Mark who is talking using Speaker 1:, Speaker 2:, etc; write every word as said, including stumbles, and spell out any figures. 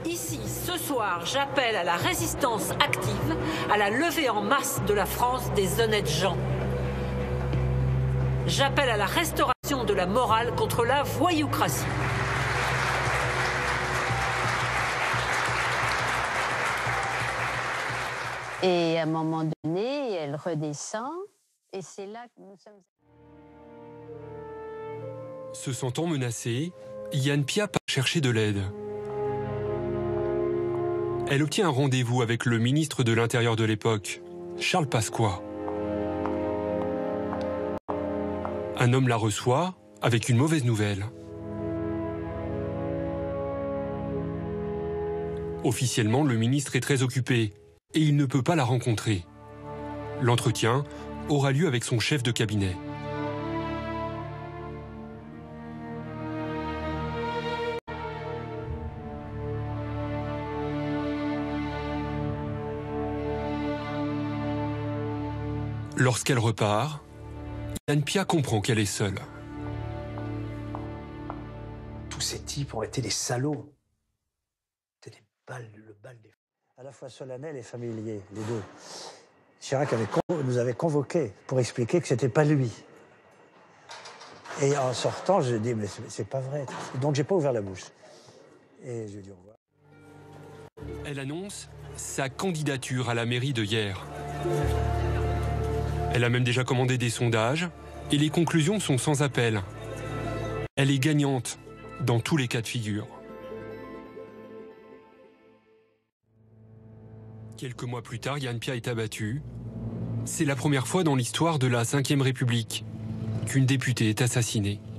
Speaker 1: Ici, ce soir, j'appelle à la résistance active, à la levée en masse de la France des honnêtes gens. J'appelle à la restauration de la morale contre la voyoucratie.
Speaker 2: Et à un moment donné, elle redescend, et c'est là que nous sommes...
Speaker 3: Se sentant menacée, Yann Piat part chercher de l'aide. Elle obtient un rendez-vous avec le ministre de l'Intérieur de l'époque, Charles Pasqua. Un homme la reçoit avec une mauvaise nouvelle. Officiellement, le ministre est très occupé et il ne peut pas la rencontrer. L'entretien aura lieu avec son chef de cabinet. Lorsqu'elle repart, Yann Piat comprend qu'elle est seule.
Speaker 4: Tous ces types ont été des salauds. C'était des balles, le bal des...
Speaker 5: À la fois solennel et familier, les deux. Chirac avait, nous avait convoqués pour expliquer que c'était pas lui. Et en sortant, je dis mais c'est pas vrai. Donc j'ai pas ouvert la bouche. Et je lui ai dit au revoir.
Speaker 3: Elle annonce sa candidature à la mairie de Hyères. Elle a même déjà commandé des sondages et les conclusions sont sans appel. Elle est gagnante dans tous les cas de figure. Quelques mois plus tard, Yann Piat est abattu. C'est la première fois dans l'histoire de la cinquième République qu'une députée est assassinée.